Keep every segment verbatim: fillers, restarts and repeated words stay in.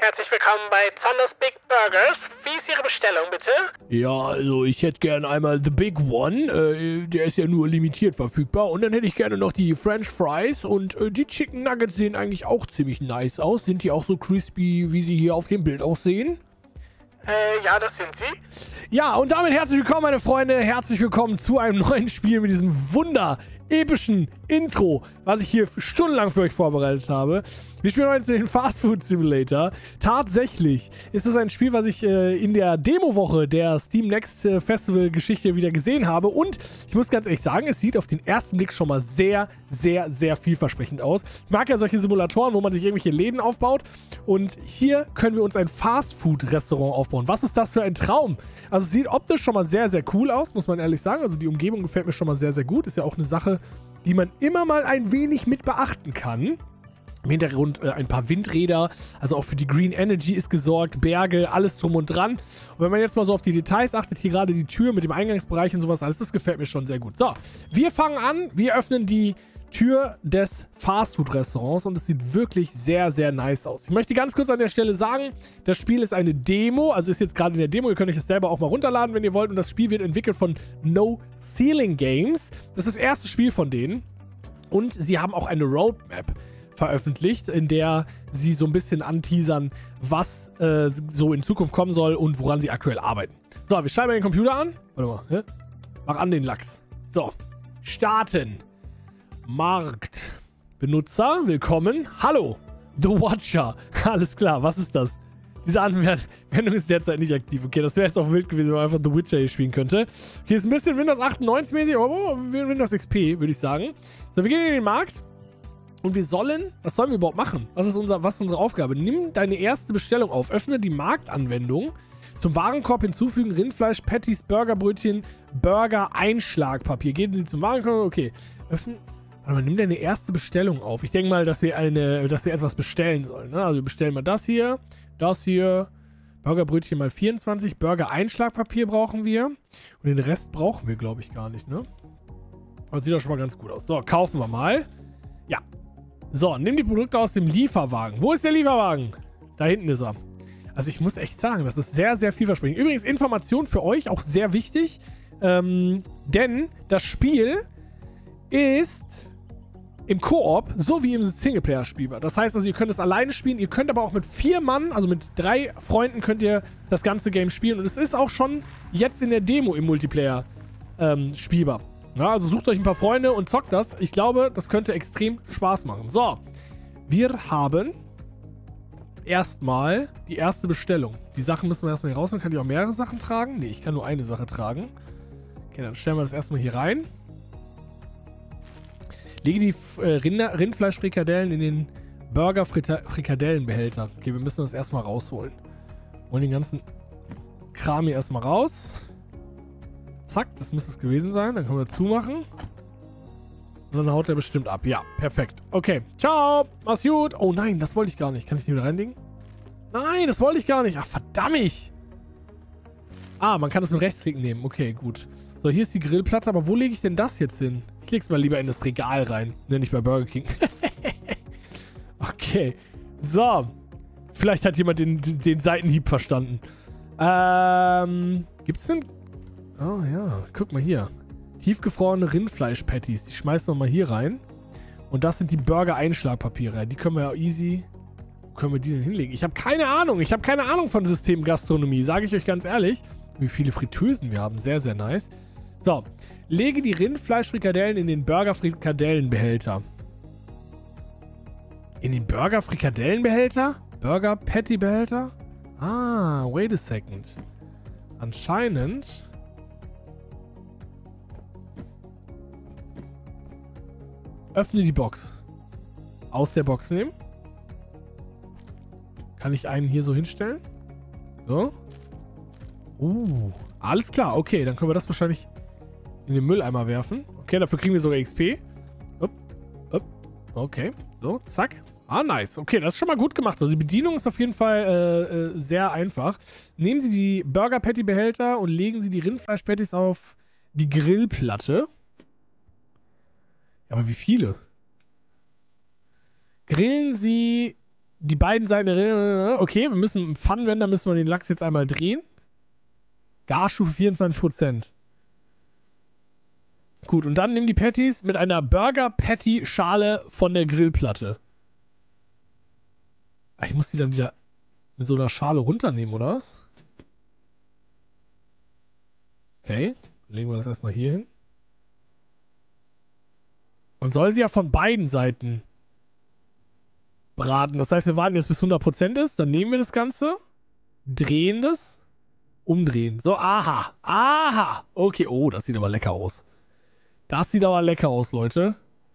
Herzlich willkommen bei Zanders Big Burgers. Wie ist Ihre Bestellung, bitte? Ja, also ich hätte gerne einmal The Big One. Äh, der ist ja nur limitiert verfügbar. Und dann hätte ich gerne noch die French Fries. Und äh, die Chicken Nuggets sehen eigentlich auch ziemlich nice aus. Sind die auch so crispy, wie sie hier auf dem Bild aussehen? Äh, ja, das sind sie. Ja, und damit herzlich willkommen, meine Freunde. Herzlich willkommen zu einem neuen Spiel mit diesem wunder epischen Intro, was ich hier stundenlang für euch vorbereitet habe. Wir spielen heute den Fast Food Simulator. Tatsächlich ist es ein Spiel, was ich äh, in der Demo-Woche der Steam Next äh, Festival-Geschichte wieder gesehen habe. Und ich muss ganz ehrlich sagen, es sieht auf den ersten Blick schon mal sehr, sehr, sehr vielversprechend aus. Ich mag ja solche Simulatoren, wo man sich irgendwelche Läden aufbaut. Und hier können wir uns ein Fast Food Restaurant aufbauen. Was ist das für ein Traum? Also es sieht optisch schon mal sehr, sehr cool aus, muss man ehrlich sagen. Also die Umgebung gefällt mir schon mal sehr, sehr gut. Ist ja auch eine Sache, die man immer mal ein wenig mit beachten kann. Im Hintergrund äh, ein paar Windräder, also auch für die Green Energy ist gesorgt, Berge, alles drum und dran. Und wenn man jetzt mal so auf die Details achtet, hier gerade die Tür mit dem Eingangsbereich und sowas alles, das gefällt mir schon sehr gut. So, wir fangen an, wir öffnen die Tür des Fastfood-Restaurants und es sieht wirklich sehr, sehr nice aus. Ich möchte ganz kurz an der Stelle sagen, das Spiel ist eine Demo, also ist jetzt gerade in der Demo, ihr könnt euch das selber auch mal runterladen, wenn ihr wollt. Und das Spiel wird entwickelt von No Ceiling Games. Das ist das erste Spiel von denen. Und sie haben auch eine Roadmap veröffentlicht, in der sie so ein bisschen anteasern, was äh, so in Zukunft kommen soll und woran sie aktuell arbeiten. So, wir schalten mal den Computer an. Warte mal, hä? Mach an den Lachs. So, starten. Markt. Benutzer, willkommen. Hallo, The Watcher. Alles klar, was ist das? Diese Anwendung ist derzeit nicht aktiv. Okay, das wäre jetzt auch wild gewesen, wenn man einfach The Witcher hier spielen könnte. Okay, ist ein bisschen Windows achtundneunzig mäßig, aber Windows X P, würde ich sagen. So, wir gehen in den Markt. Und wir sollen, was sollen wir überhaupt machen? Was ist, unser, was ist unsere Aufgabe? Nimm deine erste Bestellung auf, öffne die Marktanwendung, zum Warenkorb hinzufügen Rindfleisch, Patties, Burgerbrötchen, Burger, Einschlagpapier. Gehen Sie zum Warenkorb, okay. Öffnen, warte mal, nimm deine erste Bestellung auf. Ich denke mal, dass wir, eine, dass wir etwas bestellen sollen. Ne? Also wir bestellen mal das hier, das hier, Burgerbrötchen mal vierundzwanzig, Burger, Einschlagpapier brauchen wir. Und den Rest brauchen wir, glaube ich, gar nicht, ne? Aber das sieht doch schon mal ganz gut aus. So, kaufen wir mal. Ja. So, nimm die Produkte aus dem Lieferwagen. Wo ist der Lieferwagen? Da hinten ist er. Also ich muss echt sagen, das ist sehr, sehr vielversprechend. Übrigens, Information für euch, auch sehr wichtig. Ähm, denn das Spiel ist im Koop so wie im Singleplayer spielbar. Das heißt also, ihr könnt es alleine spielen. Ihr könnt aber auch mit vier Mann, also mit drei Freunden, könnt ihr das ganze Game spielen. Und es ist auch schon jetzt in der Demo im Multiplayer ähm, spielbar. Ja, also sucht euch ein paar Freunde und zockt das. Ich glaube, das könnte extrem Spaß machen. So, wir haben erstmal die erste Bestellung. Die Sachen müssen wir erstmal hier raus. Kann ich auch mehrere Sachen tragen? Ne, ich kann nur eine Sache tragen. Okay, dann stellen wir das erstmal hier rein. Lege die äh, Rinder, Rindfleischfrikadellen in den Burger-Frikadellenbehälter. Okay, wir müssen das erstmal rausholen. Holen den ganzen Kram hier erstmal raus. Zack, das müsste es gewesen sein. Dann können wir zumachen. Und dann haut er bestimmt ab. Ja, perfekt. Okay, ciao. Mach's gut. Oh nein, das wollte ich gar nicht. Kann ich den wieder reinlegen? Nein, das wollte ich gar nicht. Ach, verdammt. Ah, man kann das mit Rechtsklick nehmen. Okay, gut. So, hier ist die Grillplatte. Aber wo lege ich denn das jetzt hin? Ich leg's mal lieber in das Regal rein. Ne, nicht bei Burger King. Okay. So. Vielleicht hat jemand den, den Seitenhieb verstanden. Ähm, gibt's denn... Oh ja, guck mal hier. Tiefgefrorene Rindfleisch-Patties. Die schmeißen wir mal hier rein. Und das sind die Burger-Einschlagpapiere. Die können wir ja easy... Wo können wir die denn hinlegen? Ich habe keine Ahnung. Ich habe keine Ahnung von Systemgastronomie. Sage ich euch ganz ehrlich. Wie viele Fritteusen wir haben. Sehr, sehr nice. So. Lege die Rindfleischfrikadellen in den Burger-Frikadellenbehälter. In den Burger-Frikadellenbehälter? Burger-Patty-Behälter? Ah, wait a second. Anscheinend... Öffne die Box. Aus der Box nehmen. Kann ich einen hier so hinstellen? So. Uh, alles klar. Okay, dann können wir das wahrscheinlich in den Mülleimer werfen. Okay, dafür kriegen wir sogar X P. Upp, upp. Okay, so, zack. Ah, nice. Okay, das ist schon mal gut gemacht. Also die Bedienung ist auf jeden Fall äh, äh, sehr einfach. Nehmen Sie die Burger-Patty-Behälter und legen Sie die Rindfleisch-Patties auf die Grillplatte. Aber wie viele? Grillen Sie die beiden Seiten, okay, wir müssen im Funwender müssen wir den Lachs jetzt einmal drehen. Garstufe vierundzwanzig Prozent. Gut, und dann nimm die Patties mit einer Burger-Patty-Schale von der Grillplatte. Ich muss die dann wieder mit so einer Schale runternehmen, oder was? Okay, legen wir das erstmal hier hin. Und soll sie ja von beiden Seiten braten. Das heißt, wir warten jetzt bis hundert Prozent ist, dann nehmen wir das Ganze, drehen das, umdrehen. So, aha, aha. Okay, oh, das sieht aber lecker aus. Das sieht aber lecker aus, Leute.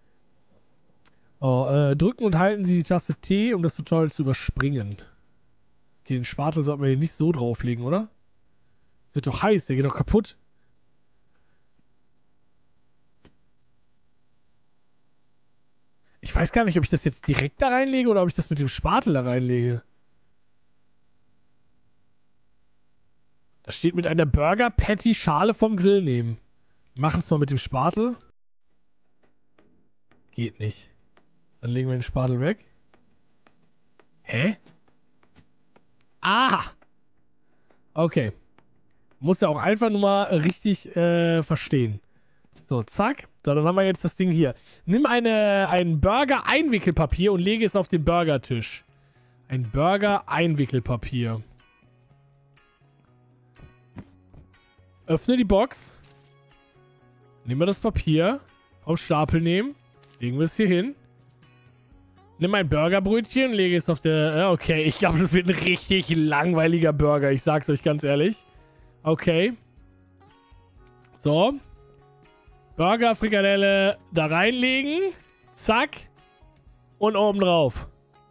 Oh, äh, drücken und halten Sie die Taste T, um das Tutorial zu überspringen. Okay, den Spatel sollten wir hier nicht so drauflegen, oder? Das wird doch heiß, der geht doch kaputt. Ich weiß gar nicht, ob ich das jetzt direkt da reinlege oder ob ich das mit dem Spatel da reinlege. Da steht mit einer Burger-Patty-Schale vom Grill nehmen. Wir machen es mal mit dem Spatel. Geht nicht. Dann legen wir den Spatel weg. Hä? Ah! Okay. Muss ja auch einfach nur mal richtig äh, verstehen. So, zack. So, dann haben wir jetzt das Ding hier. Nimm eine, ein Burger-Einwickelpapier und lege es auf den Burgertisch. Ein Burger-Einwickelpapier. Öffne die Box. Nehmen wir das Papier. Vom Stapel nehmen. Legen wir es hier hin. Nimm ein Burgerbrötchen und lege es auf der... Okay, ich glaube, das wird ein richtig langweiliger Burger. Ich sag's euch ganz ehrlich. Okay. So. Burger, Frikadelle da reinlegen. Zack. Und oben drauf.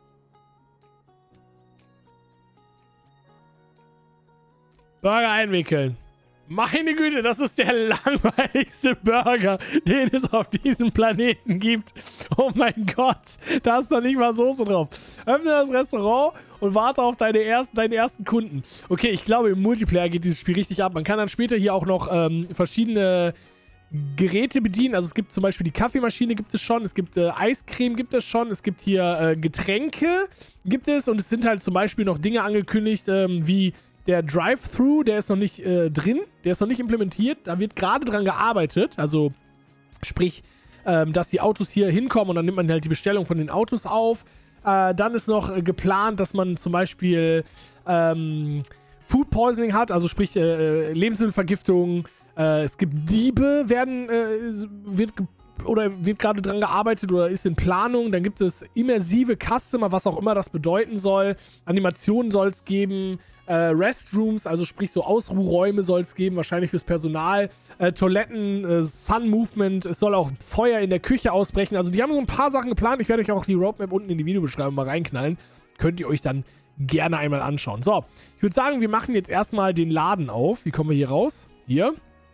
Burger einwickeln. Meine Güte, das ist der langweiligste Burger, den es auf diesem Planeten gibt. Oh mein Gott, da ist doch nicht mal Soße drauf. Öffne das Restaurant und warte auf deine ersten, deinen ersten Kunden. Okay, ich glaube, im Multiplayer geht dieses Spiel richtig ab. Man kann dann später hier auch noch ähm, verschiedene Geräte bedienen. Also es gibt zum Beispiel die Kaffeemaschine, gibt es schon. Es gibt äh, Eiscreme, gibt es schon. Es gibt hier äh, Getränke, gibt es. Und es sind halt zum Beispiel noch Dinge angekündigt, ähm, wie... Der Drive-Thru, der ist noch nicht äh, drin, der ist noch nicht implementiert, da wird gerade dran gearbeitet, also sprich, ähm, dass die Autos hier hinkommen und dann nimmt man halt die Bestellung von den Autos auf. Äh, dann ist noch äh, geplant, dass man zum Beispiel ähm, Food Poisoning hat, also sprich äh, Lebensmittelvergiftung, äh, es gibt Diebe, werden, äh, wird oder wird gerade dran gearbeitet oder ist in Planung. Dann gibt es immersive Customer, was auch immer das bedeuten soll. Animationen soll es geben. Äh, Restrooms, also sprich so Ausruhräume soll es geben, wahrscheinlich fürs Personal. Äh, Toiletten, äh, Sun Movement. Es soll auch Feuer in der Küche ausbrechen. Also die haben so ein paar Sachen geplant. Ich werde euch auch die Roadmap unten in die Videobeschreibung mal reinknallen. Könnt ihr euch dann gerne einmal anschauen. So, ich würde sagen, wir machen jetzt erstmal den Laden auf. Wie kommen wir hier raus? Hier.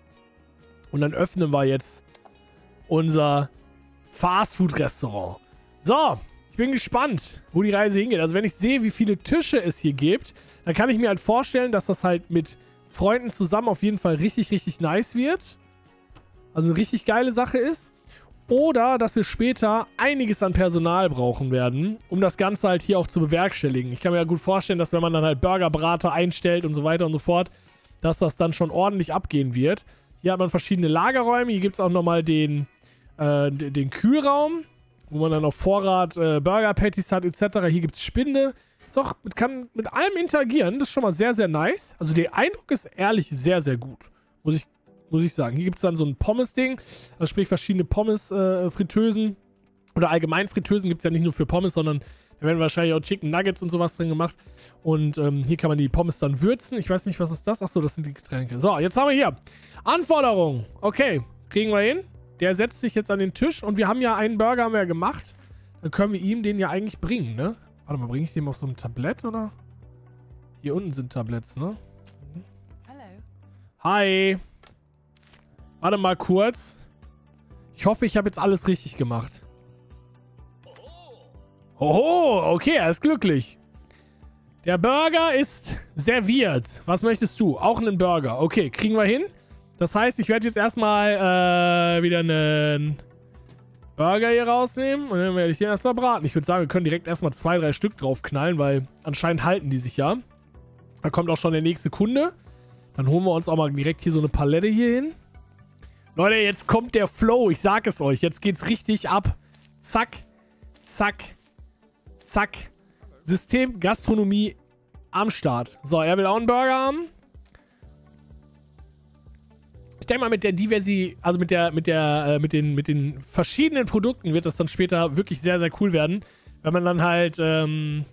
Und dann öffnen wir jetzt unser Fastfood-Restaurant. So, ich bin gespannt, wo die Reise hingeht. Also wenn ich sehe, wie viele Tische es hier gibt, dann kann ich mir halt vorstellen, dass das halt mit Freunden zusammen auf jeden Fall richtig, richtig nice wird. Also eine richtig geile Sache ist. Oder dass wir später einiges an Personal brauchen werden, um das Ganze halt hier auch zu bewerkstelligen. Ich kann mir ja gut vorstellen, dass wenn man dann halt Burgerbrater einstellt und so weiter und so fort, dass das dann schon ordentlich abgehen wird. Hier hat man verschiedene Lagerräume. Hier gibt es auch nochmal den, äh, den Kühlraum, wo man dann auf Vorrat äh, Burger-Patties hat et cetera. Hier gibt es Spinde. Doch, kann mit allem interagieren. Das ist schon mal sehr, sehr nice. Also der Eindruck ist ehrlich sehr, sehr gut. Muss ich, muss ich sagen. Hier gibt es dann so ein Pommes-Ding. Also sprich verschiedene Pommes-Fritteusen. Äh, Oder allgemein Fritteusen gibt es ja nicht nur für Pommes, sondern da werden wahrscheinlich auch Chicken Nuggets und sowas drin gemacht. Und ähm, hier kann man die Pommes dann würzen. Ich weiß nicht, was ist das? Achso, das sind die Getränke. So, jetzt haben wir hier Anforderungen. Okay, kriegen wir hin. Der setzt sich jetzt an den Tisch und wir haben ja einen Burger haben wir ja gemacht. Dann können wir ihm den ja eigentlich bringen, ne? Warte mal, bringe ich den auf so ein Tablett, oder? Hier unten sind Tabletts, ne? Hallo. Hi. Warte mal kurz. Ich hoffe, ich habe jetzt alles richtig gemacht. Oh, okay, er ist glücklich. Der Burger ist serviert. Was möchtest du? Auch einen Burger. Okay, kriegen wir hin. Das heißt, ich werde jetzt erstmal äh, wieder einen Burger hier rausnehmen und dann werde ich den erstmal braten. Ich würde sagen, wir können direkt erstmal zwei, drei Stück drauf knallen, weil anscheinend halten die sich ja. Da kommt auch schon der nächste Kunde. Dann holen wir uns auch mal direkt hier so eine Palette hier hin. Leute, jetzt kommt der Flow. Ich sag es euch. Jetzt geht's richtig ab. Zack, zack, zack. System Gastronomie am Start. So, er will auch einen Burger haben. Ich denke mal, mit der Diversi, also mit der, mit der, äh, mit den, mit den verschiedenen Produkten wird das dann später wirklich sehr, sehr cool werden. Wenn man dann halt, ähm,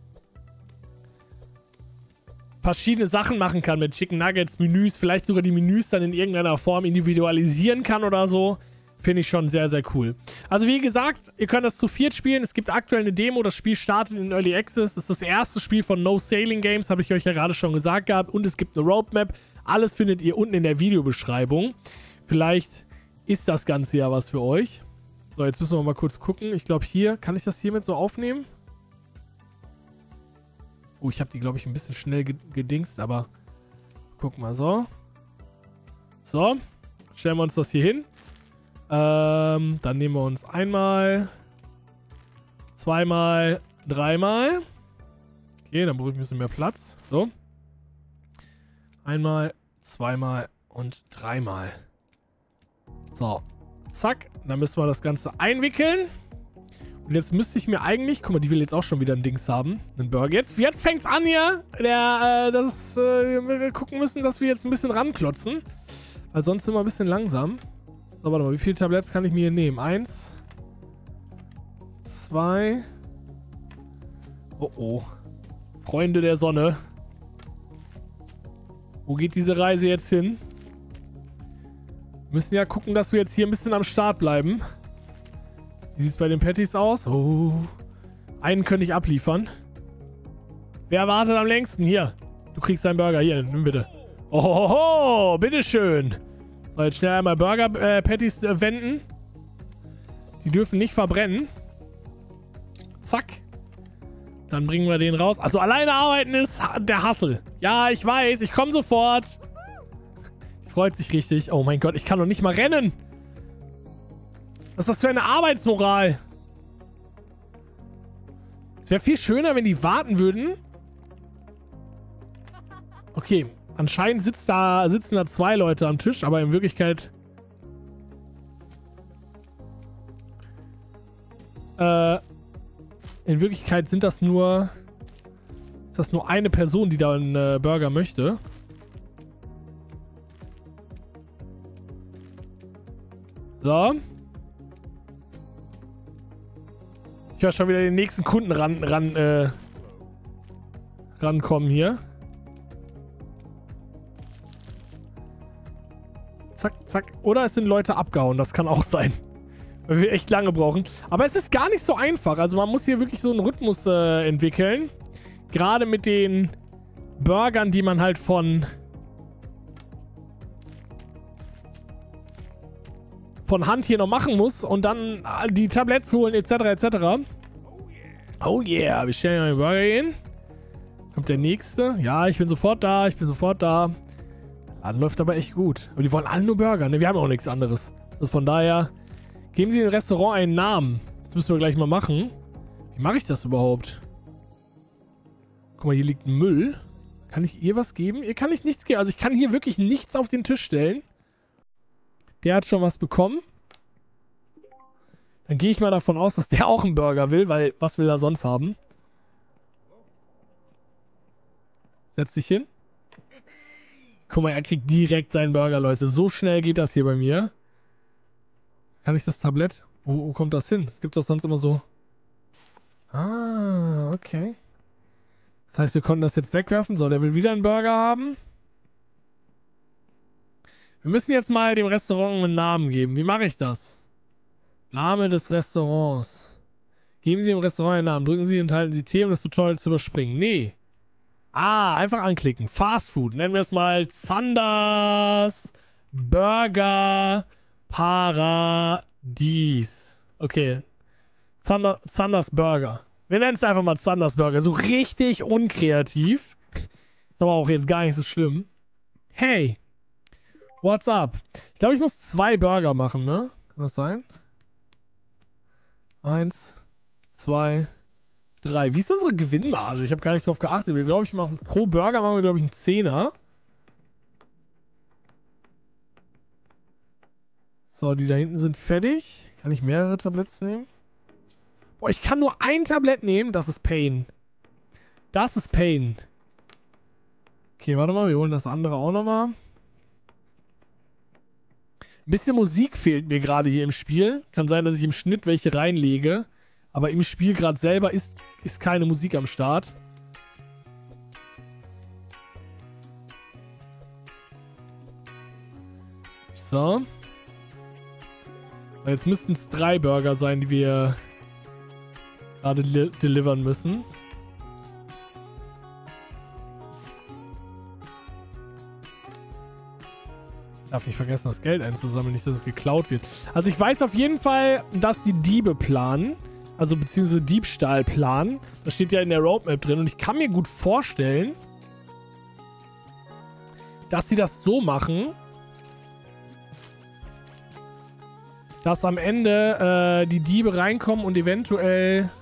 verschiedene Sachen machen kann mit Chicken Nuggets, Menüs, vielleicht sogar die Menüs dann in irgendeiner Form individualisieren kann oder so. Finde ich schon sehr, sehr cool. Also wie gesagt, ihr könnt das zu viert spielen. Es gibt aktuell eine Demo. Das Spiel startet in Early Access. Das ist das erste Spiel von No Sailing Games, habe ich euch ja gerade schon gesagt gehabt. Und es gibt eine Roadmap. Alles findet ihr unten in der Videobeschreibung. Vielleicht ist das Ganze ja was für euch. So, jetzt müssen wir mal kurz gucken. Ich glaube hier, kann ich das hiermit so aufnehmen? Oh, ich habe die, glaube ich, ein bisschen schnell gedingst, aber guck mal so. So, stellen wir uns das hier hin. Ähm, dann nehmen wir uns einmal, zweimal, dreimal. Okay, dann brauche ich ein bisschen mehr Platz. So. Einmal, zweimal und dreimal. So. Zack. Dann müssen wir das Ganze einwickeln. Und jetzt müsste ich mir eigentlich... Guck mal, die will jetzt auch schon wieder ein Dings haben. Einen Burger. Jetzt, jetzt fängt es an hier. Der, äh, das, äh, wir gucken müssen, dass wir jetzt ein bisschen ranklotzen. Weil sonst sind wir ein bisschen langsam. So, warte mal. Wie viele Tabletts kann ich mir hier nehmen? Eins. Zwei. Oh, oh. Freunde der Sonne. Wo geht diese Reise jetzt hin? Wir müssen ja gucken, dass wir jetzt hier ein bisschen am Start bleiben. Wie sieht es bei den Patties aus? Oh. Einen könnte ich abliefern. Wer wartet am längsten? Hier. Du kriegst deinen Burger. Hier, nimm bitte. Ohoho, bitteschön. So, jetzt schnell einmal Burger-Patties äh, wenden. Die dürfen nicht verbrennen. Zack. Dann bringen wir den raus. Also alleine arbeiten ist der Hassel. Ja, ich weiß. Ich komme sofort. Freut sich richtig. Oh mein Gott, ich kann doch nicht mal rennen. Was ist das für eine Arbeitsmoral? Es wäre viel schöner, wenn die warten würden. Okay, anscheinend sitzt da, sitzen da zwei Leute am Tisch, aber in Wirklichkeit... Äh, in Wirklichkeit sind das nur... Ist das nur eine Person, die da einen äh, Burger möchte? So. Ich höre schon wieder den nächsten Kunden ran, ran, äh, rankommen hier. Zack, zack. Oder es sind Leute abgehauen. Das kann auch sein. Weil wir echt lange brauchen. Aber es ist gar nicht so einfach. Also man muss hier wirklich so einen Rhythmus äh, entwickeln. Gerade mit den Burgern, die man halt von... von Hand hier noch machen muss und dann die Tabletts holen etc. etc. Oh yeah, wir stellen den Burger hin. Kommt der nächste. Ja, ich bin sofort da, ich bin sofort da. Der Laden läuft aber echt gut. Aber die wollen alle nur Burger, ne? Wir haben auch nichts anderes. Also von daher, geben Sie dem Restaurant einen Namen. Das müssen wir gleich mal machen. Wie mache ich das überhaupt? Guck mal, hier liegt Müll. Kann ich ihr was geben? Ihr kann ich nichts geben. Also ich kann hier wirklich nichts auf den Tisch stellen. Der hat schon was bekommen. Dann gehe ich mal davon aus, dass der auch einen Burger will, weil was will er sonst haben? Setz dich hin. Guck mal, er kriegt direkt seinen Burger, Leute. So schnell geht das hier bei mir. Kann ich das Tablett? Wo, wo kommt das hin? Es gibt doch sonst immer so... Ah, okay. Das heißt, wir konnten das jetzt wegwerfen. So, der will wieder einen Burger haben. Wir müssen jetzt mal dem Restaurant einen Namen geben. Wie mache ich das? Name des Restaurants. Geben Sie dem Restaurant einen Namen. Drücken Sie und halten Sie T, um das Tutorial zu überspringen. Nee. Ah, einfach anklicken. Fast Food. Nennen wir es mal Zanders Burger Paradies. Okay. Zander, Zanders Burger. Wir nennen es einfach mal Zanders Burger. So richtig unkreativ. Ist aber auch jetzt gar nicht so schlimm. Hey. What's up? Ich glaube, ich muss zwei Burger machen, ne? Kann das sein? Eins, zwei, drei. Wie ist unsere Gewinnmarge? Ich habe gar nicht drauf geachtet. Wir, glaube ich, machen pro Burger machen wir, glaube ich, einen Zehner. So, die da hinten sind fertig. Kann ich mehrere Tabletts nehmen? Boah, ich kann nur ein Tablett nehmen. Das ist Pain. Das ist Pain. Okay, warte mal. Wir holen das andere auch nochmal. Ein bisschen Musik fehlt mir gerade hier im Spiel. Kann sein, dass ich im Schnitt welche reinlege. Aber im Spiel gerade selber ist, ist keine Musik am Start. So. Jetzt müssten es drei Burger sein, die wir gerade li- delivern müssen. Ich darf nicht vergessen, das Geld einzusammeln, nicht, dass es geklaut wird. Also ich weiß auf jeden Fall, dass die Diebe planen. Also beziehungsweise Diebstahl planen. Das steht ja in der Roadmap drin. Und ich kann mir gut vorstellen, dass sie das so machen, dass am Ende äh, die Diebe reinkommen und eventuell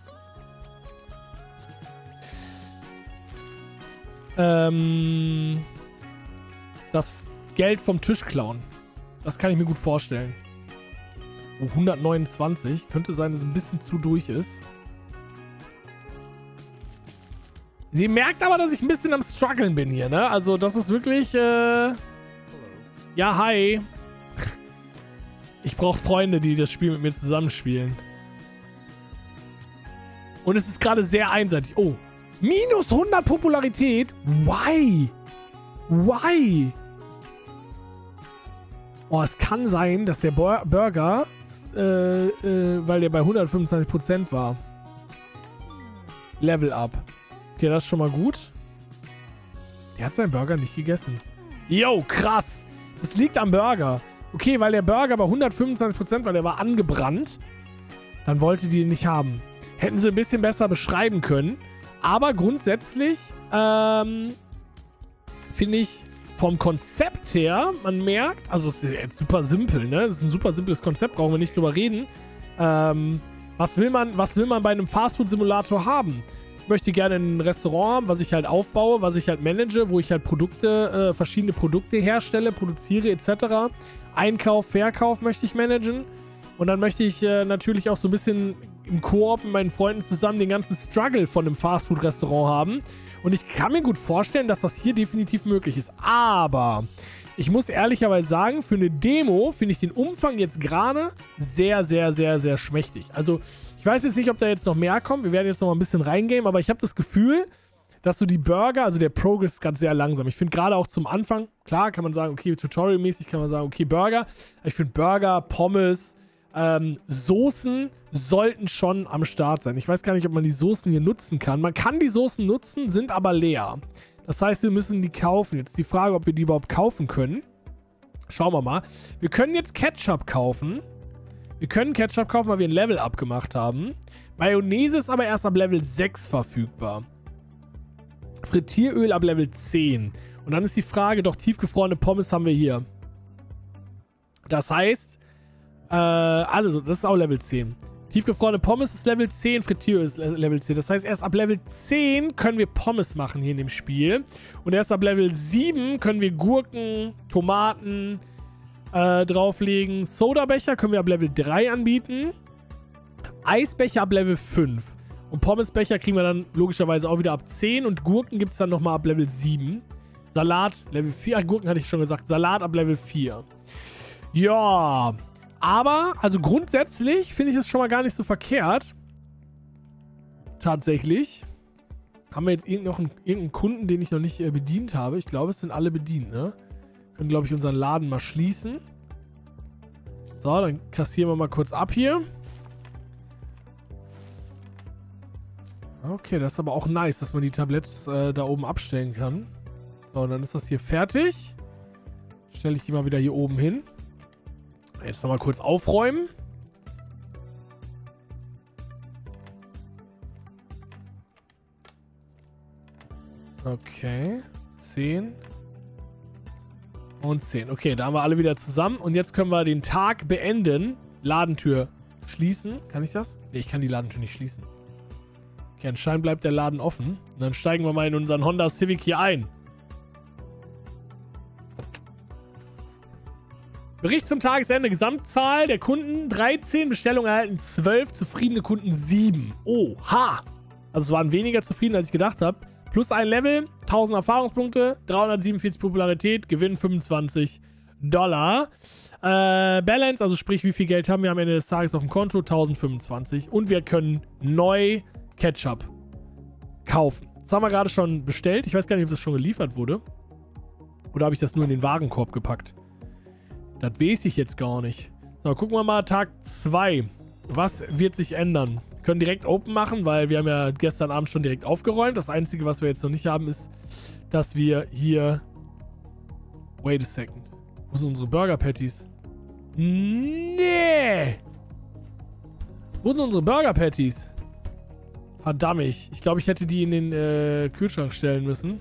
ähm, das Geld vom Tisch klauen. Das kann ich mir gut vorstellen. Oh, hundertneunundzwanzig. Könnte sein, dass es ein bisschen zu durch ist. Sie merkt aber, dass ich ein bisschen am struggeln bin hier, ne? Also das ist wirklich, äh... ja, hi. Ich brauche Freunde, die das Spiel mit mir zusammenspielen. Und es ist gerade sehr einseitig. Oh, minus hundert Popularität? Why? Why? Oh, es kann sein, dass der Bur- Burger, äh, äh, weil der bei hundertfünfundzwanzig Prozent war. Level up. Okay, das ist schon mal gut. Der hat seinen Burger nicht gegessen. Yo, krass. Das liegt am Burger. Okay, weil der Burger bei hundertfünfundzwanzig Prozent war, der war angebrannt. Dann wollte die ihn nicht haben. Hätten sie ein bisschen besser beschreiben können. Aber grundsätzlich, ähm, finde ich vom Konzept her, man merkt, also es ist jetzt super simpel, ne? Es ist ein super simples Konzept, brauchen wir nicht drüber reden. Ähm, was will man, was will man bei einem Fastfood-Simulator haben? Ich möchte gerne ein Restaurant haben, was ich halt aufbaue, was ich halt manage, wo ich halt Produkte, äh, verschiedene Produkte herstelle, produziere et cetera. Einkauf, Verkauf möchte ich managen. Und dann möchte ich äh, natürlich auch so ein bisschen im Koop mit meinen Freunden zusammen den ganzen Struggle von einem Fastfood-Restaurant haben. Und ich kann mir gut vorstellen, dass das hier definitiv möglich ist. Aber ich muss ehrlicherweise sagen, für eine Demo finde ich den Umfang jetzt gerade sehr, sehr, sehr, sehr schmächtig. Also ich weiß jetzt nicht, ob da jetzt noch mehr kommt. Wir werden jetzt noch mal ein bisschen reingehen. Aber ich habe das Gefühl, dass so die Burger, also der Progress ist gerade sehr langsam. Ich finde gerade auch zum Anfang, klar kann man sagen, okay, tutorialmäßig kann man sagen, okay, Burger. Aber ich finde Burger, Pommes, ähm, Soßen sollten schon am Start sein. Ich weiß gar nicht, ob man die Soßen hier nutzen kann. Man kann die Soßen nutzen, sind aber leer. Das heißt, wir müssen die kaufen. Jetzt die Frage, ob wir die überhaupt kaufen können. Schauen wir mal. Wir können jetzt Ketchup kaufen. Wir können Ketchup kaufen, weil wir ein Level-Up gemacht haben. Mayonnaise ist aber erst ab Level sechs verfügbar. Frittieröl ab Level zehn. Und dann ist die Frage, doch tiefgefrorene Pommes haben wir hier. Das heißt, äh, also, das ist auch Level zehn. Tiefgefrorene Pommes ist Level zehn, Frittieröl ist Level zehn. Das heißt, erst ab Level zehn können wir Pommes machen hier in dem Spiel. Und erst ab Level sieben können wir Gurken, Tomaten äh, drauflegen. Sodabecher können wir ab Level drei anbieten. Eisbecher ab Level fünf. Und Pommesbecher kriegen wir dann logischerweise auch wieder ab zehn. Und Gurken gibt es dann nochmal ab Level sieben. Salat Level vier. Ach, Gurken hatte ich schon gesagt. Salat ab Level vier. Ja. Aber, also grundsätzlich finde ich es schon mal gar nicht so verkehrt. Tatsächlich. Haben wir jetzt irgend noch einen, irgendeinen Kunden, den ich noch nicht äh, bedient habe? Ich glaube, es sind alle bedient, ne? Können, glaube ich, unseren Laden mal schließen. So, dann kassieren wir mal kurz ab hier. Okay, das ist aber auch nice, dass man die Tabletts äh, da oben abstellen kann. So, dann ist das hier fertig. Stelle ich die mal wieder hier oben hin. Jetzt nochmal kurz aufräumen. Okay. zehn. Und zehn. Okay, da haben wir alle wieder zusammen. Und jetzt können wir den Tag beenden. Ladentür Schließen. Kann ich das? Nee, ich kann die Laden natürlich nicht schließen. Okay, anscheinend bleibt der Laden offen. Und dann steigen wir mal in unseren Honda Civic hier ein. Bericht zum Tagesende. Gesamtzahl der Kunden dreizehn, Bestellungen erhalten zwölf, zufriedene Kunden sieben. Oha! Also es waren weniger zufrieden, als ich gedacht habe. Plus ein Level, tausend Erfahrungspunkte, dreihundertsiebenundvierzig Popularität, Gewinn fünfundzwanzig Dollar. Äh, Balance, also sprich, wie viel Geld haben wir am Ende des Tages auf dem Konto? tausendfünfundzwanzig. Und wir können neu Ketchup kaufen. Das haben wir gerade schon bestellt. Ich weiß gar nicht, ob das schon geliefert wurde. Oder habe ich das nur in den Warenkorb gepackt? Das weiß ich jetzt gar nicht. So, gucken wir mal Tag zwei. Was wird sich ändern? Wir können direkt Open machen, weil wir haben ja gestern Abend schon direkt aufgeräumt. Das Einzige, was wir jetzt noch nicht haben, ist, dass wir hier... Wait a second. Wo sind unsere Burger Patties? Nee! Wo sind unsere Burger Patties? Verdammt. Ich glaube, ich hätte die in den äh, Kühlschrank stellen müssen.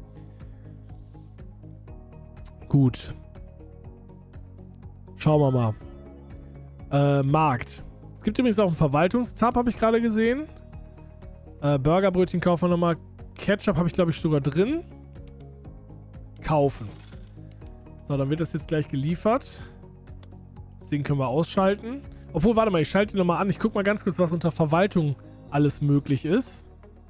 Gut. Schauen wir mal. Äh, Markt. Es gibt übrigens auch einen Verwaltungstab, habe ich gerade gesehen. Äh, Burgerbrötchen kaufen wir nochmal. Ketchup habe ich, glaube ich, sogar drin. Kaufen. So, dann wird das jetzt gleich geliefert. Das Ding können wir ausschalten. Obwohl, warte mal, ich schalte ihn nochmal an. Ich gucke mal ganz kurz, was unter Verwaltung alles möglich ist.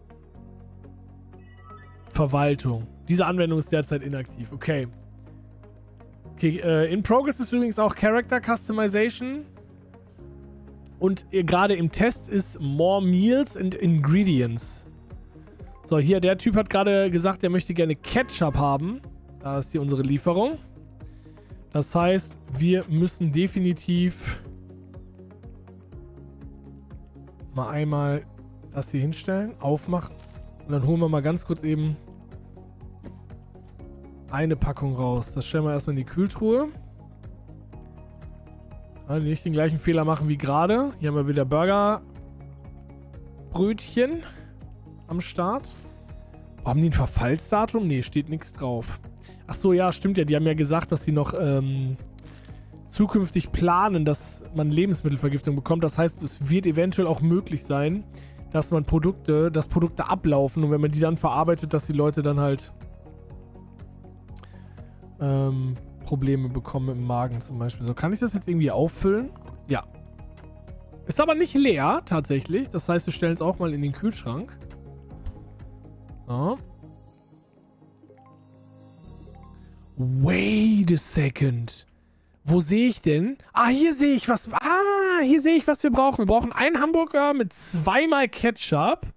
Verwaltung. Diese Anwendung ist derzeit inaktiv. Okay. Okay, äh, in Progress ist übrigens auch Character Customization. Und äh, gerade im Test ist More Meals and Ingredients. So, hier, der Typ hat gerade gesagt, er möchte gerne Ketchup haben. Da ist hier unsere Lieferung. Das heißt, wir müssen definitiv mal einmal das hier hinstellen, aufmachen. Und dann holen wir mal ganz kurz eben eine Packung raus. Das stellen wir erstmal in die Kühltruhe. Also nicht den gleichen Fehler machen wie gerade. Hier haben wir wieder Burgerbrötchen am Start. Haben die ein Verfallsdatum? Nee, steht nichts drauf. Ach so, ja, stimmt ja. Die haben ja gesagt, dass sie noch ähm, zukünftig planen, dass man Lebensmittelvergiftung bekommt. Das heißt, es wird eventuell auch möglich sein, dass man Produkte, dass Produkte ablaufen und wenn man die dann verarbeitet, dass die Leute dann halt ähm, Probleme bekommen im Magen zum Beispiel. So, kann ich das jetzt irgendwie auffüllen? Ja. Ist aber nicht leer, tatsächlich. Das heißt, wir stellen es auch mal in den Kühlschrank. So. Wait a second. Wo sehe ich denn? Ah, hier sehe ich was. Ah, hier sehe ich, was wir brauchen. Wir brauchen einen Hamburger mit zweimal Ketchup.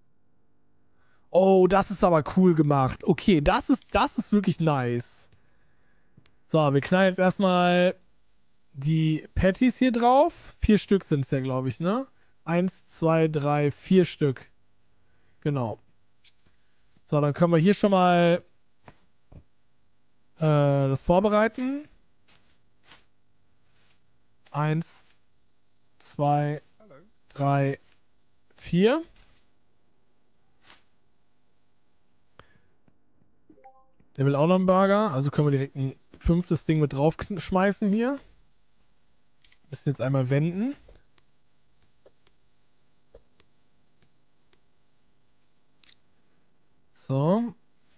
Oh, das ist aber cool gemacht. Okay, das ist, das ist wirklich nice. So, wir knallen jetzt erstmal die Patties hier drauf. Vier Stück sind es ja, glaube ich, ne? Eins, zwei, drei, vier Stück. Genau. So, dann können wir hier schon mal äh, das vorbereiten. Eins, zwei, drei, vier. Der will auch noch einen Burger, also können wir direkt ein fünftes Ding mit drauf schmeißen hier. Müssen jetzt einmal wenden. So.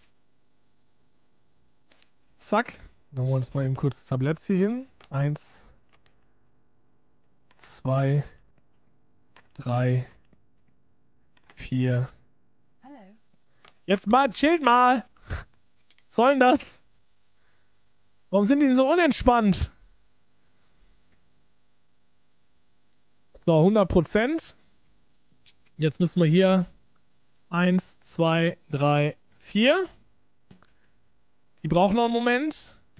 Zack. Dann holen wir uns mal eben kurz das Tablett hier hin. Eins, zwei, drei, vier. Hallo. Jetzt mal, chillt mal. Was soll denn das? Warum sind die denn so unentspannt? So, hundert Prozent. Jetzt müssen wir hier eins, zwei, drei, vier. Die brauchen noch einen Moment.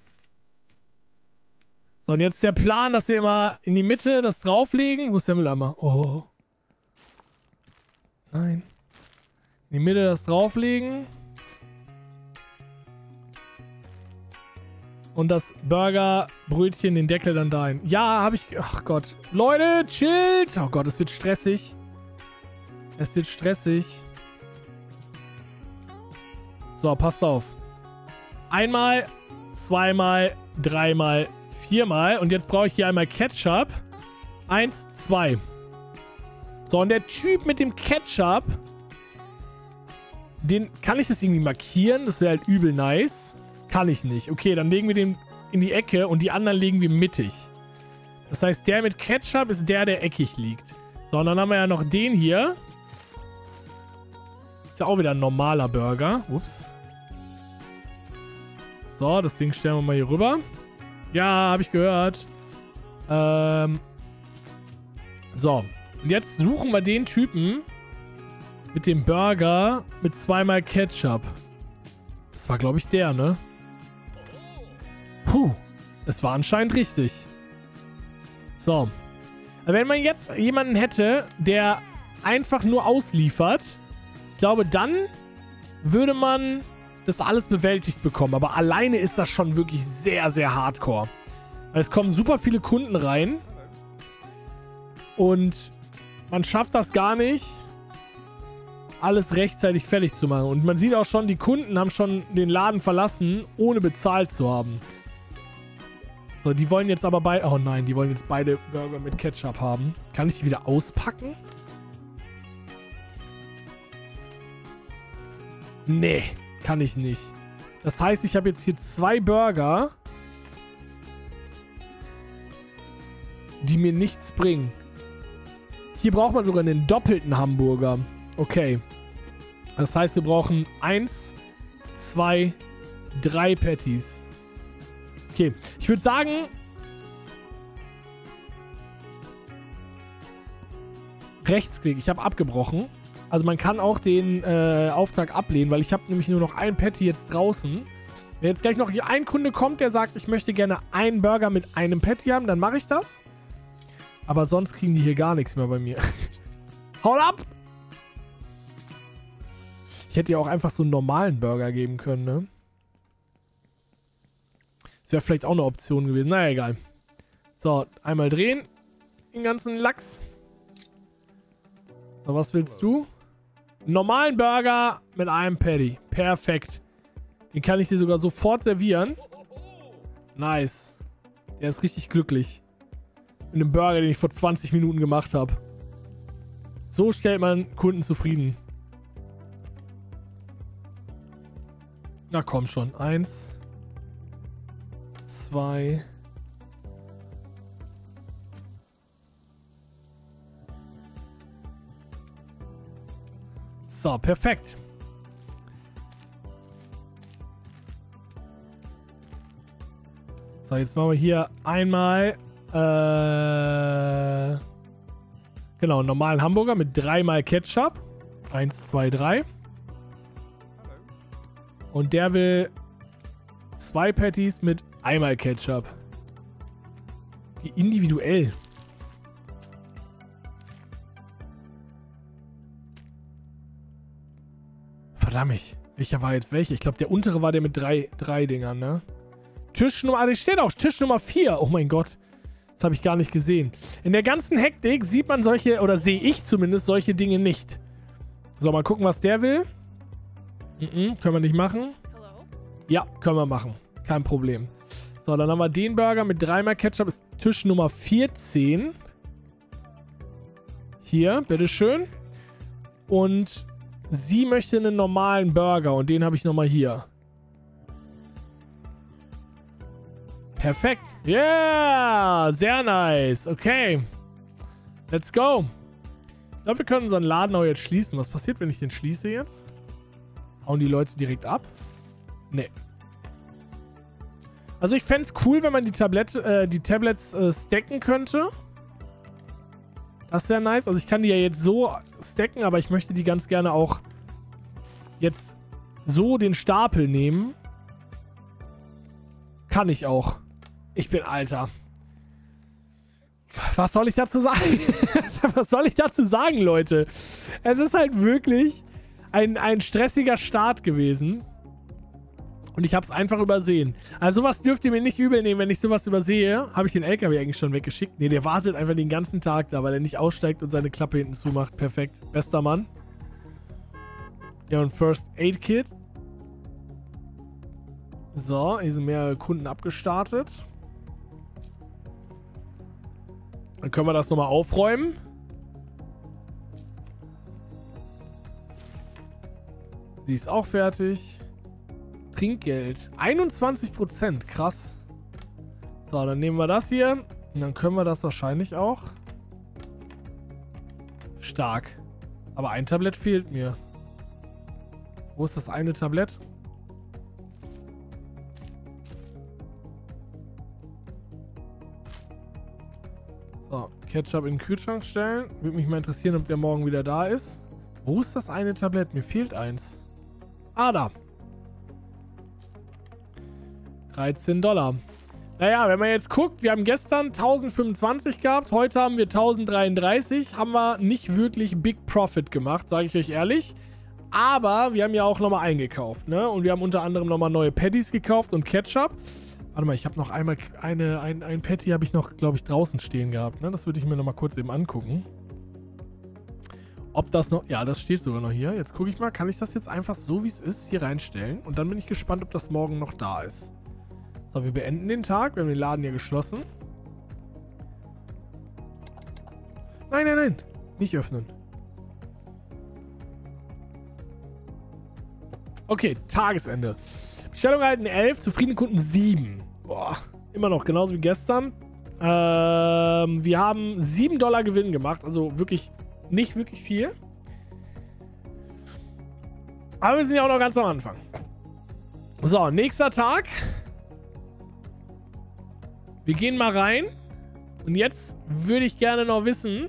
So, und jetzt der Plan, dass wir immer in die Mitte das drauflegen. Wo ist der Mülleimer? Oh. Nein. In die Mitte das drauflegen. Und das Burgerbrötchen, den Deckel dann dahin. Ja, habe ich... Ach Gott. Leute, chillt! Oh Gott, es wird stressig. Es wird stressig. So, passt auf. Einmal, zweimal, dreimal, viermal. Und jetzt brauche ich hier einmal Ketchup. Eins, zwei. So, und der Typ mit dem Ketchup, den kann ich das irgendwie markieren? Das wäre halt übel nice. Kann ich nicht. Okay, dann legen wir den in die Ecke und die anderen legen wir mittig. Das heißt, der mit Ketchup ist der, der eckig liegt. So, und dann haben wir ja noch den hier. Ist ja auch wieder ein normaler Burger. Ups. So, das Ding stellen wir mal hier rüber. Ja, habe ich gehört. Ähm. So. Und jetzt suchen wir den Typen mit dem Burger mit zweimal Ketchup. Das war, glaube ich, der, ne? Puh. Es war anscheinend richtig. So. Also wenn man jetzt jemanden hätte, der einfach nur ausliefert, ich glaube, dann würde man das alles bewältigt bekommen. Aber alleine ist das schon wirklich sehr, sehr hardcore. Weil es kommen super viele Kunden rein. Und man schafft das gar nicht, alles rechtzeitig fertig zu machen. Und man sieht auch schon, die Kunden haben schon den Laden verlassen, ohne bezahlt zu haben. So, die wollen jetzt aber beide... Oh nein, die wollen jetzt beide Burger mit Ketchup haben. Kann ich die wieder auspacken? Nee, kann ich nicht. Das heißt, ich habe jetzt hier zwei Burger, die mir nichts bringen. Hier braucht man sogar einen doppelten Hamburger. Okay. Das heißt, wir brauchen eins, zwei, drei Patties. Okay. Ich würde sagen... Rechtsklick. Ich habe abgebrochen. Also man kann auch den äh, Auftrag ablehnen, weil ich habe nämlich nur noch ein Patty jetzt draußen. Wenn jetzt gleich noch hier ein Kunde kommt, der sagt, ich möchte gerne einen Burger mit einem Patty haben, dann mache ich das. Aber sonst kriegen die hier gar nichts mehr bei mir. Haut ab! Ich hätte ja auch einfach so einen normalen Burger geben können, ne? Das wäre vielleicht auch eine Option gewesen. Naja, egal. So, einmal drehen. Den ganzen Lachs. So, was willst du? Einen normalen Burger mit einem Patty. Perfekt. Den kann ich dir sogar sofort servieren. Nice. Der ist richtig glücklich. Mit einem Burger, den ich vor zwanzig Minuten gemacht habe. So stellt man Kunden zufrieden. Na komm schon. Eins. Zwei. So, perfekt. So, jetzt machen wir hier einmal äh, genau, einen normalen Hamburger mit dreimal Ketchup. Eins, zwei, drei. Und der will zwei Patties mit einmal Ketchup. Wie individuell. Verdammt. Welcher war jetzt welcher? Ich glaube, der untere war der mit drei, drei Dingern, ne? Tisch Nummer... Ah, da steht auch Tisch Nummer vier. Oh mein Gott. Das habe ich gar nicht gesehen. In der ganzen Hektik sieht man solche... Oder sehe ich zumindest solche Dinge nicht. So, mal gucken, was der will. Mhm, können wir nicht machen. Ja, können wir machen. Kein Problem. So, dann haben wir den Burger mit dreimal Ketchup. Ist Tisch Nummer vierzehn. Hier, bitteschön. Und sie möchte einen normalen Burger. Und den habe ich nochmal hier. Perfekt. Yeah, sehr nice. Okay. Let's go. Ich glaube, wir können unseren Laden auch jetzt schließen. Was passiert, wenn ich den schließe jetzt? Hauen die Leute direkt ab? Nee. Also ich fände es cool, wenn man die, Tablette, äh, die Tablets äh, stacken könnte. Das wäre nice. Also ich kann die ja jetzt so stacken, aber ich möchte die ganz gerne auch jetzt so den Stapel nehmen. Kann ich auch. Ich bin Alter. Was soll ich dazu sagen? Was soll ich dazu sagen, Leute? Es ist halt wirklich ein, ein stressiger Start gewesen. Und ich habe es einfach übersehen. Also sowas dürft ihr mir nicht übel nehmen, wenn ich sowas übersehe. Habe ich den L K W eigentlich schon weggeschickt? Ne, der wartet einfach den ganzen Tag da, weil er nicht aussteigt und seine Klappe hinten zumacht. Perfekt. Bester Mann. Ja, und First Aid Kit. So, hier sind mehrere Kunden abgestartet. Dann können wir das nochmal aufräumen. Sie ist auch fertig. Trinkgeld. einundzwanzig Prozent. Krass. So, dann nehmen wir das hier. Und dann können wir das wahrscheinlich auch. Stark. Aber ein Tablett fehlt mir. Wo ist das eine Tablett? So, Ketchup in den Kühlschrank stellen. Würde mich mal interessieren, ob der morgen wieder da ist. Wo ist das eine Tablett? Mir fehlt eins. Ah, da. dreizehn Dollar. Naja, wenn man jetzt guckt, wir haben gestern tausendfünfundzwanzig gehabt, heute haben wir tausenddreiunddreißig, haben wir nicht wirklich Big Profit gemacht, sage ich euch ehrlich. Aber wir haben ja auch nochmal eingekauft, ne? Und wir haben unter anderem nochmal neue Patties gekauft und Ketchup. Warte mal, ich habe noch einmal eine, ein, ein Patty habe ich noch, glaube ich, draußen stehen gehabt, ne? Das würde ich mir nochmal kurz eben angucken. Ob das noch, ja, das steht sogar noch hier. Jetzt gucke ich mal, kann ich das jetzt einfach so, wie es ist, hier reinstellen? Und dann bin ich gespannt, ob das morgen noch da ist. So, wir beenden den Tag. Wir haben den Laden hier geschlossen. Nein, nein, nein. Nicht öffnen. Okay, Tagesende. Bestellung erhalten elf, zufriedene Kunden sieben. Boah, immer noch genauso wie gestern. Ähm, wir haben sieben Dollar Gewinn gemacht. Also wirklich nicht wirklich viel. Aber wir sind ja auch noch ganz am Anfang. So, nächster Tag. Wir gehen mal rein. Und jetzt würde ich gerne noch wissen,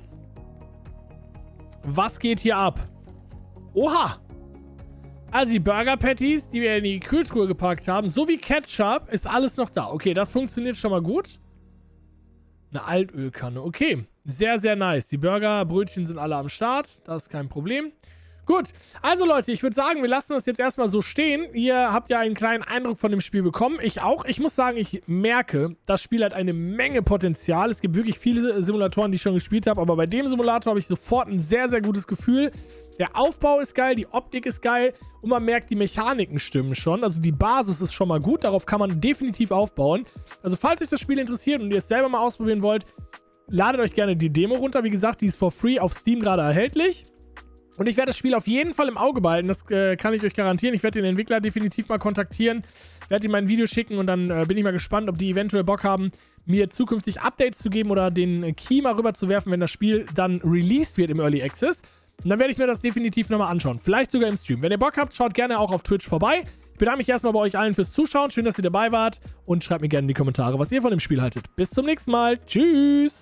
was geht hier ab? Oha! Also die Burger Patties, die wir in die Kühltruhe gepackt haben, sowie Ketchup, ist alles noch da. Okay, das funktioniert schon mal gut. Eine Altölkanne. Okay, sehr, sehr nice. Die Burgerbrötchen sind alle am Start. Das ist kein Problem. Gut, also Leute, ich würde sagen, wir lassen das jetzt erstmal so stehen. Ihr habt ja einen kleinen Eindruck von dem Spiel bekommen. Ich auch. Ich muss sagen, ich merke, das Spiel hat eine Menge Potenzial. Es gibt wirklich viele Simulatoren, die ich schon gespielt habe, aber bei dem Simulator habe ich sofort ein sehr, sehr gutes Gefühl. Der Aufbau ist geil, die Optik ist geil und man merkt, die Mechaniken stimmen schon. Also die Basis ist schon mal gut, darauf kann man definitiv aufbauen. Also falls euch das Spiel interessiert und ihr es selber mal ausprobieren wollt, ladet euch gerne die Demo runter. Wie gesagt, die ist for free auf Steam gerade erhältlich. Und ich werde das Spiel auf jeden Fall im Auge behalten, das äh, kann ich euch garantieren. Ich werde den Entwickler definitiv mal kontaktieren, werde ihm mein Video schicken und dann äh, bin ich mal gespannt, ob die eventuell Bock haben, mir zukünftig Updates zu geben oder den Key mal rüber zu werfen, wenn das Spiel dann released wird im Early Access. Und dann werde ich mir das definitiv nochmal anschauen, vielleicht sogar im Stream. Wenn ihr Bock habt, schaut gerne auch auf Twitch vorbei. Ich bedanke mich erstmal bei euch allen fürs Zuschauen, schön, dass ihr dabei wart und schreibt mir gerne in die Kommentare, was ihr von dem Spiel haltet. Bis zum nächsten Mal, tschüss!